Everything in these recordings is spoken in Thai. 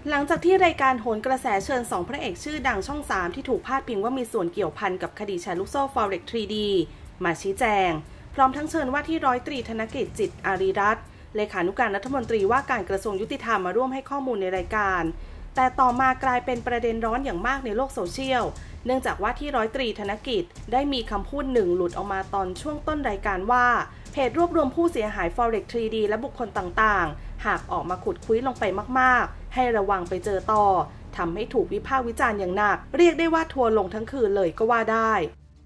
หลังจากที่รายการโหนกระแสเชิญ2พระเอกชื่อดังช่อง3ที่ถูกพาดพิงว่ามีส่วนเกี่ยวพันกับคดีแชร์ลูกโซ่ Forex 3D มาชี้แจงพร้อมทั้งเชิญว่าที่ร้อยตรีธนกิจจิตอารีรัตน์เลขานุการรัฐมนตรีว่าการกระทรวงยุติธรรมมาร่วมให้ข้อมูลในรายการแต่ต่อมากลายเป็นประเด็นร้อนอย่างมากในโลกโซเชียลเนื่องจากว่าที่ร้อยตรีธนกิจได้มีคำพูดหนึ่งหลุดออกมาตอนช่วงต้นรายการว่าเพจรวบรวมผู้เสียหาย Forex 3D และบุคคลต่างๆหากออกมาขุดคุยลงไปมากๆให้ระวังไปเจอต่อทำให้ถูกวิพากษ์วิจารณ์อย่างหนักเรียกได้ว่าทัวร์ลงทั้งคืนเลยก็ว่าได้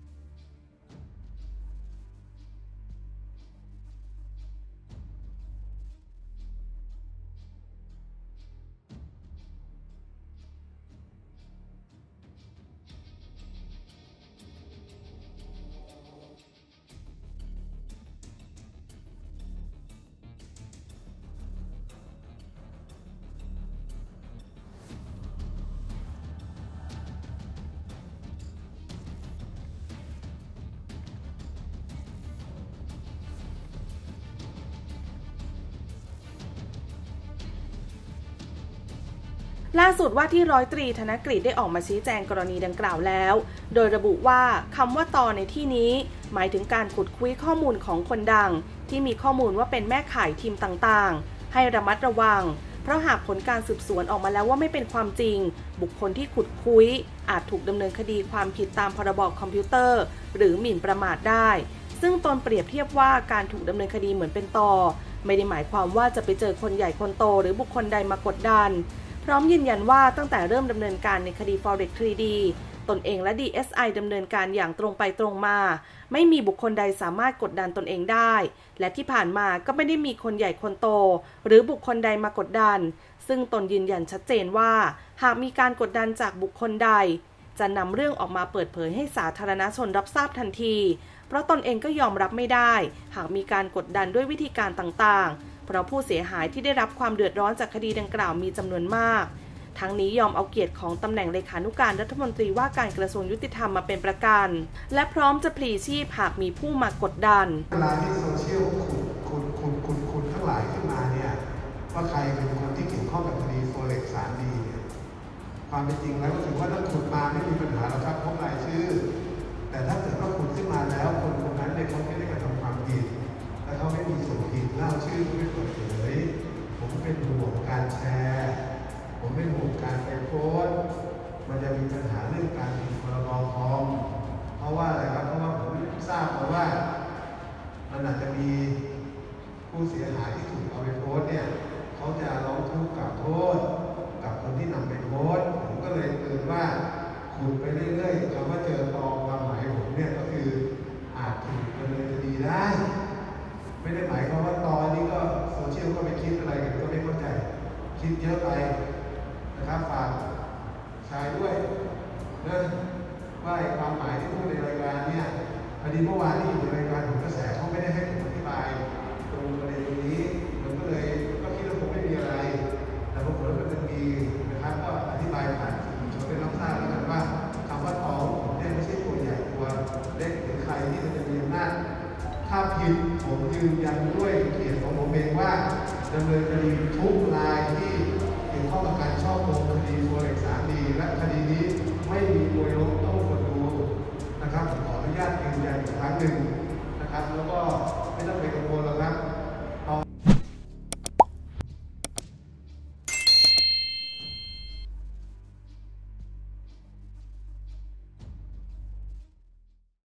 ล่าสุดว่าที่ร้อยตรีธนกฤษได้ออกมาชี้แจงกรณีดังกล่าวแล้วโดยระบุว่าคำว่าตอในที่นี้หมายถึงการขุดคุยข้อมูลของคนดังที่มีข้อมูลว่าเป็นแม่ข่ายทีมต่างๆให้ระมัดระวังเพราะหากผลการสืบสวนออกมาแล้วว่าไม่เป็นความจริงบุคคลที่ขุดคุยอาจถูกดำเนินคดีความผิดตามพรบคอมพิวเตอร์หรือหมิ่นประมาทได้ซึ่งตนเปรียบเทียบว่าการถูกดำเนินคดีเหมือนเป็นตอไม่ได้หมายความว่าจะไปเจอคนใหญ่คนโตหรือบุคคลใดมากดดันพร้อมยืนยันว่าตั้งแต่เริ่มดำเนินการในคดี Forex 3D ตนเองและ DSI ดำเนินการอย่างตรงไปตรงมาไม่มีบุคคลใดสามารถกดดันตนเองได้และที่ผ่านมาก็ไม่ได้มีคนใหญ่คนโตหรือบุคคลใดมากดดันซึ่งตนยืนยันชัดเจนว่าหากมีการกดดันจากบุคคลใดจะนำเรื่องออกมาเปิดเผยให้สาธารณชนรับทราบทันทีเพราะตนเองก็ยอมรับไม่ได้หากมีการกดดันด้วยวิธีการต่างๆเพราะผู้เสียหายที่ได้รับความเดือดร้อนจากคดีดังกล่าวมีจำนวนมากทั้งนี้ยอมเอาเกียรติของตำแหน่งเลขานุการรัฐมนตรีว่าการกระทรวงยุติธรรมมาเป็นประกันและพร้อมจะพลีชีพหากมีผู้มากดดันเวลาที่โซเชียลขุดทั้งหลายขึ้นมาเนี่ยว่าใครเป็นคนที่เกี่ยวข้องกับคดี Forex 3D เนี่ยความเป็นจริงแล้วก็ถือว่าถ้าขุดมาไม่มีปัญหาหรอกครับเพราะรายชื่อแต่ถ้าเกิดว่าขุดขึ้นมาแล้วคนนั้นเนี่ยเขาไม่ได้กระทำความผิดและเขาไม่มีส่วนผิดเล่าชื่อไม่เปิดเผยผมเป็นห่วงการแชร์ผมเป็นห่วงการไปโพสต์มันจะมีปัญหาเรื่องการผิดพรบคอมเพราะว่าอะไรครับเพราะว่าผมทราบมาว่ามันอาจจะมีผู้เสียหายที่ถูกเอาไปโพสต์เนี่ยเขาจะร้องทุกข์กล่าวโทษกับคนที่นำไปโพสต์ผมก็เลยเตือนว่าขุดไปเรื่อยๆคำว่าเจอตองความหมายผมเนี่ยก็คืออาจถูกดำเนินคดีได้ไม่ได้หมายความว่าตอนนี้ก็โซเชียลก็ไปคิดอะไรกันก็ไม่เข้าใจคิดเยอะไปนะครับฝากชายด้วยนะว่าความหมายที่พูดในรายการเนี่ยพอดีเมื่อวานที่อยู่ในรายการผมกระแสเขาไม่ได้ให้ผมอธิบายตรงประเด็นตรงนี้มันก็เลยก็คิดว่าผมไม่มีอะไรแต่ปรากฏว่ามันจะมีนะครับก็อธิบายผ่านสื่อชนได้รับทราบแล้วกันว่าคำว่าตองผมเนี่ยไม่ใช่ตัวใหญ่ตัวเล็กหรือใครที่จะมีอำนาจถ้าผิดผมยืนยันด้วยเกียรติของผมเองว่าดำเนินคดีทุกรายที่เกี่ยวข้องกับการช่อโกงคดี Forex 3D และคดีนี้